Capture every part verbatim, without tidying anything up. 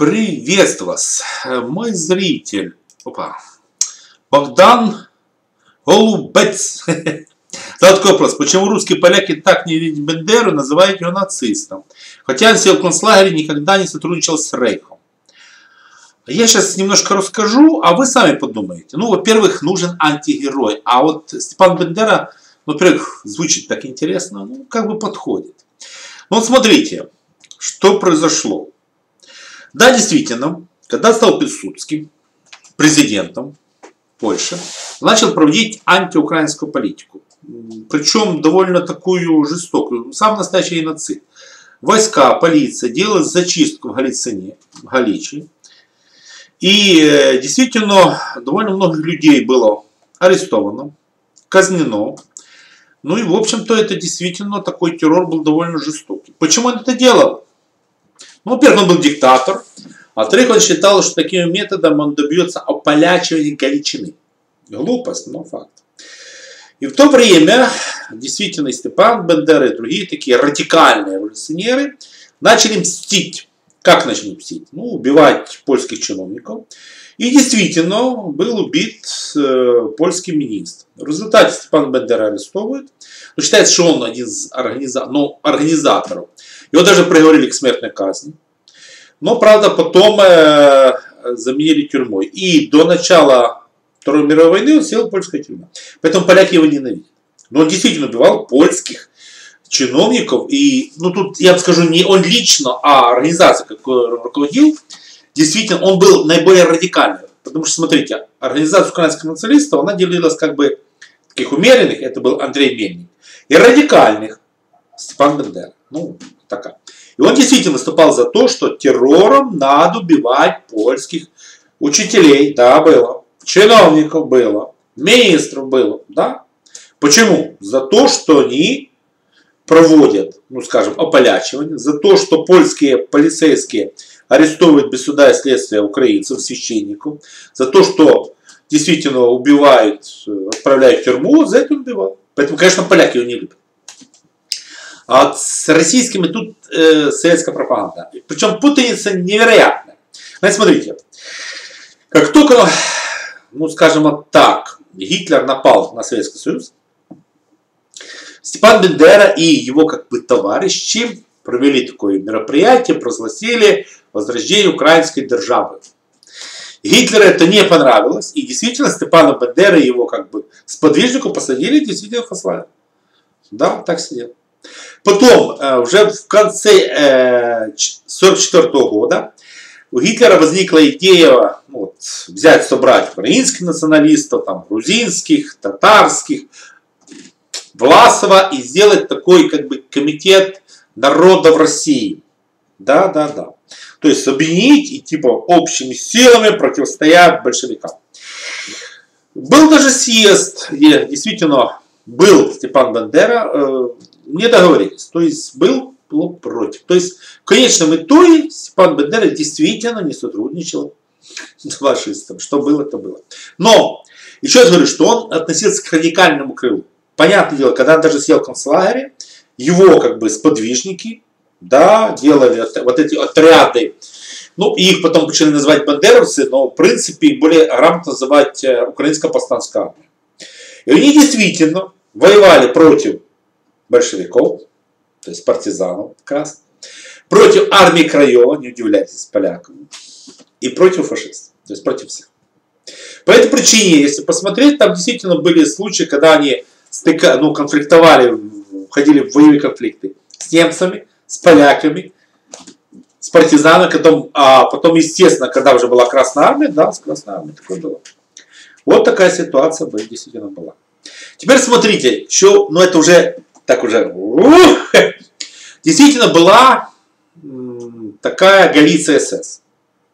Приветствую вас, мой зритель. Опа. Богдан Голубец. Задал такой вопрос. Почему русские поляки так не видят Бендеру, называют его нацистом? Хотя он сидел в концлагере, никогда не сотрудничал с Рейхом. Я сейчас немножко расскажу, а вы сами подумаете. Ну, во-первых, нужен антигерой. А вот Степан Бендера, во-первых, звучит так интересно, ну, как бы подходит. Ну, вот смотрите, что произошло. Да, действительно, когда стал Пилсудский президентом Польши, начал проводить антиукраинскую политику. Причем довольно такую жестокую. Сам настоящий геноцид. Войска, полиция делали зачистку в Галицине, в Галичии. И действительно, довольно много людей было арестовано, казнено. Ну и, в общем-то, это действительно такой террор был довольно жестокий. Почему он это делал? Ну, во-первых, он был диктатор. А во-вторых, он считал, что таким методом он добьется ополячивания Галичины. Глупость, но факт. И в то время, действительно, Степан Бендера и другие такие радикальные революционеры начали мстить. Как начали мстить? Ну, убивать польских чиновников. И действительно, был убит э, польский министр. В результате Степан Бендера арестовывают. Но считается, что он один из организа... ну, организаторов. Его даже приговорили к смертной казни. Но, правда, потом э, заменили тюрьмой. И до начала Второй мировой войны он сел в польскую тюрьму. Поэтому поляки его ненавидят. Но он действительно убивал польских чиновников. И, ну, тут я вам скажу, не он лично, а организация, какой он руководил, действительно, он был наиболее радикальным. Потому что, смотрите, организация украинских националистов, она делилась как бы таких умеренных, это был Андрей Мельник, и радикальных, Степан Бендера. Ну, такая. И он действительно выступал за то, что террором надо убивать польских учителей. Да, было. Чиновников было. Министров было. Да. Почему? За то, что они проводят, ну скажем, ополячивание. За то, что польские полицейские арестовывают без суда и следствия украинцев, священников. За то, что действительно убивают, отправляют в тюрьму. За это он убивал. Поэтому, конечно, поляки его не любят. А вот с российскими тут э, советская пропаганда. Причем путаница невероятная. Значит, смотрите. Как только, ну скажем вот так, Гитлер напал на Советский Союз, Степан Бендера и его как бы товарищи провели такое мероприятие, провозгласили возрождение украинской державы. Гитлеру это не понравилось. И действительно Степана Бендера и его как бы сподвижнику посадили действительно в концлагерь. Да, так сидел. Потом, уже в конце тысяча девятьсот сорок четвёртого года у Гитлера возникла идея ну, вот, взять, собрать украинских националистов, там, грузинских, татарских, Власова и сделать такой как бы комитет народов России. Да, да, да. То есть объединить и типа общими силами противостоять большевикам. Был даже съезд, где действительно был Степан Бендера, э, не договорились. То есть был блок против. То есть в конечном итоге Степан Бендера действительно не сотрудничал с фашистом. Что было, то было. Но еще раз говорю, что он относился к радикальному крылу. Понятное дело, когда он даже сидел в концлагере, его как бы сподвижники, да, делали вот эти отряды. Ну, и их потом начали называть бандеровцы, но в принципе более грамотно называть украинская повстанская армия. И они действительно воевали против большевиков, то есть партизанов как раз, против армии Краева, не удивляйтесь, полякам, и против фашистов, то есть против всех. По этой причине, если посмотреть, там действительно были случаи, когда они стыка, ну, конфликтовали, входили в боевые конфликты с немцами, с поляками, с партизанами, потом, а потом, естественно, когда уже была Красная Армия, да, с Красной Армией такое было. Вот такая ситуация действительно была. Теперь смотрите, что, ну это уже, так уже, ух, действительно была м, такая Галиция СС.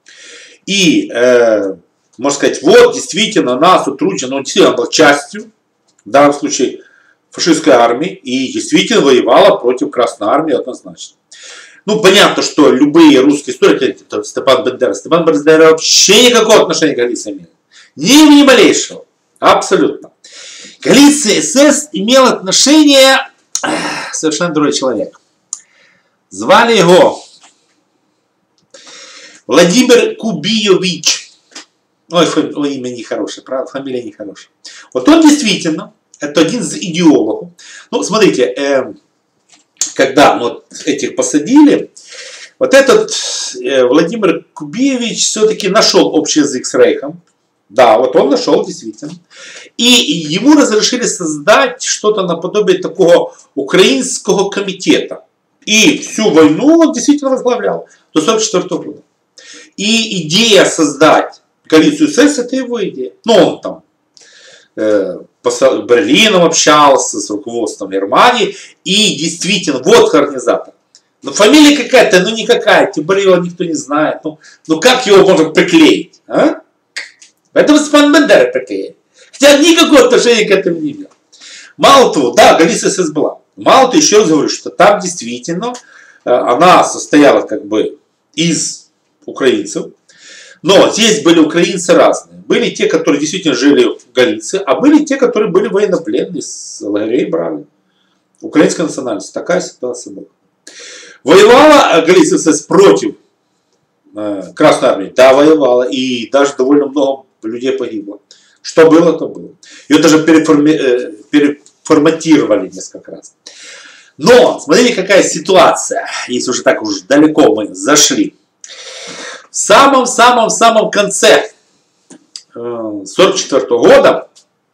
И, э, можно сказать, вот действительно она сотрудничала, но действительно была частью, в данном случае, фашистской армии, и действительно воевала против Красной Армии однозначно. Ну, понятно, что любые русские историки, это Степан Бендера, Степан Бендера вообще никакого отношения к Галиции не имел. Ни, ни малейшего. Абсолютно. Галиция СС имел отношение к совершенно другой человек. Звали его Владимир Кубиевич. Ой, фами... Ой, имя нехорошее, правда? Фамилия нехорошая. Вот он действительно, это один из идеологов. Ну, смотрите, э, когда вот этих посадили, вот этот э, Владимир Кубиевич все-таки нашел общий язык с Рейхом. Да, вот он нашел действительно. И ему разрешили создать что-то наподобие такого украинского комитета. И всю войну он действительно возглавлял до сорок четвёртого года. И идея создать коалицию СС, это его идея. Ну, он там э, с Берлином общался, с руководством Германии. И действительно, вот организатор. Но фамилия какая-то, ну никакая, тем более его никто не знает. Ну, ну как его можно приклеить? А? Поэтому Степан Бандера приклеили. Хотя никакого отношения к этому не имел. Мало того, да, коалиция СС была. Мало того, еще раз говорю, что там действительно э, она состояла как бы из украинцев. Но здесь были украинцы разные. Были те, которые действительно жили в Галиции, а были те, которые были военнопленные, с лагерей брали. Украинская национальность. Такая ситуация была. Воевала Галиция СС против э, Красной Армии? Да, воевала. И даже довольно много людей погибло. Что было, то было. Ее даже переформи... э, переформатировали несколько раз. Но, смотрите, какая ситуация, если уже так уж далеко мы зашли. В самом-самом-самом конце сорок четвёртого года,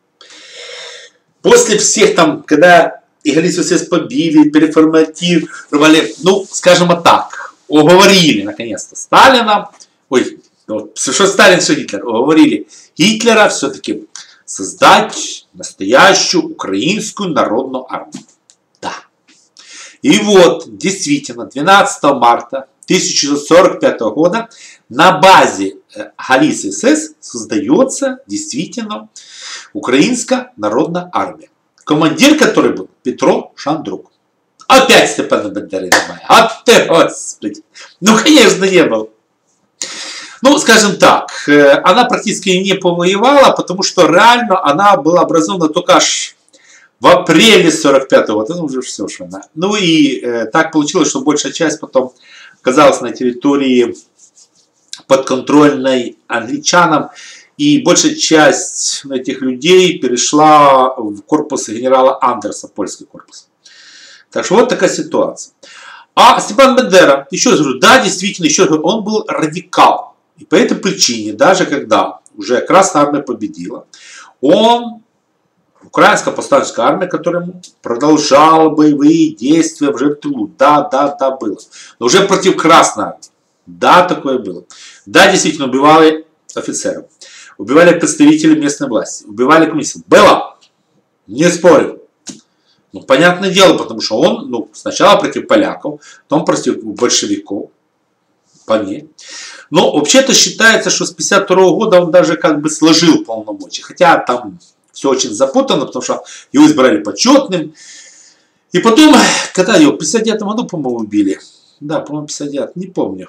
после всех там, когда и Галицию СС побили, переформатировали, ну, скажем так, уговорили, наконец-то, Сталина, ой, вот, что Сталин, что Гитлер, уговорили Гитлера все-таки создать настоящую украинскую народную армию. Да. И вот, действительно, двенадцатого марта тысяча девятьсот сорок пятого года на базе Галиции СС создается действительно Украинская народная армия. Командир которой был Петро Шандрук. Опять Степана Бандеры немає. А ты, господи. Ну, конечно, не был. Ну, скажем так, она практически не повоевала, потому что реально она была образована только аж в апреле сорок пятого года. Ну, уже все, что она. Ну и э, так получилось, что большая часть потом оказалась на территории подконтрольной англичанам. И большая часть этих людей перешла в корпус генерала Андерса, польский корпус. Так что вот такая ситуация. А Степан Бандера, еще раз говорю, да, действительно, еще раз говорю, он был радикал. И по этой причине, даже когда уже Красная Армия победила, он, Украинская повстанческая армия, которая продолжала боевые действия уже в тылу. Да, да, да, было. Но уже против Красной Армии. Да, такое было. Да, действительно, убивали офицеров. Убивали представителей местной власти. Убивали коммунистов. Было. Не спорю. Ну, понятное дело, потому что он, ну, сначала против поляков, потом против большевиков. Вполне. Но вообще-то считается, что с пятьдесят второго года он даже как бы сложил полномочия. Хотя там все очень запутано, потому что его избрали почетным. И потом, когда его в пятьдесят девятом году, по-моему, убили. Да, по-моему, пятьдесят девятый, не помню.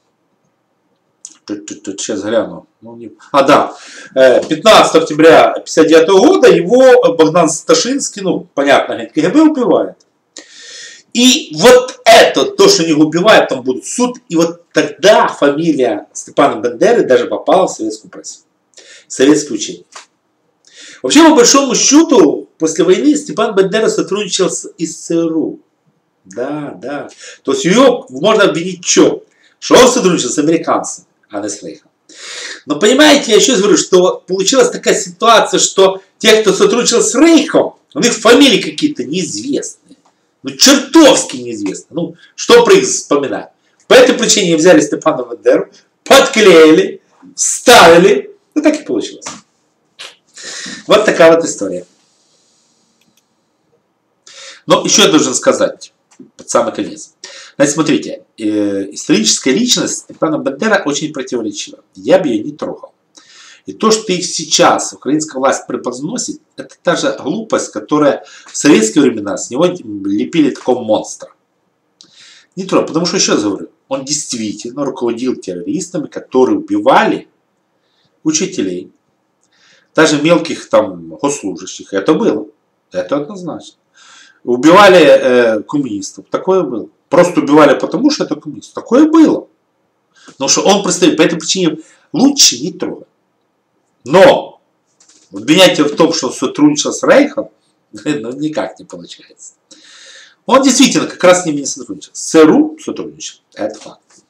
Сейчас гляну. А, да. пятнадцатого октября пятьдесят девятого года его Богдан Сташинский, ну, понятно, КГБ убивает. И вот это, то, что не убивают, там будет суд. И вот тогда фамилия Степана Бандеры даже попала в советскую прессу. Советские учения. Вообще, по большому счету, после войны Степан Бандера сотрудничал с СССР. Да, да. То есть ее можно обвинить в чем? Что он сотрудничал с американцами, а не с Рейхом. Но понимаете, я еще раз говорю, что получилась такая ситуация, что те, кто сотрудничал с Рейхом, у них фамилии какие-то неизвестные. Ну, чертовски неизвестно. Ну, что про их вспоминать? По этой причине взяли Степана Бандеру, подклеили, вставили. Ну, так и получилось. Вот такая вот история. Но еще я должен сказать, под самый конец. Значит, смотрите, э, историческая личность Степана Бандера очень противоречива. Я бы ее не трогал. И то, что их сейчас украинская власть преподносит, это та же глупость, которая в советские времена с него лепили такого монстра. Не трогал, потому что, еще раз говорю, он действительно руководил террористами, которые убивали учителей, даже мелких там госслужащих. Это было. Это однозначно. Убивали э, коммунистов. Такое было. Просто убивали потому, что это коммунисты. Такое было. Но Потому что он представитель, по этой причине лучше не трогать. Но обвинять в том, что он сотрудничал с Рейхом, ну, никак не получается. Он действительно как раз с ними не сотрудничал. С ЦРУ сотрудничал. Это факт.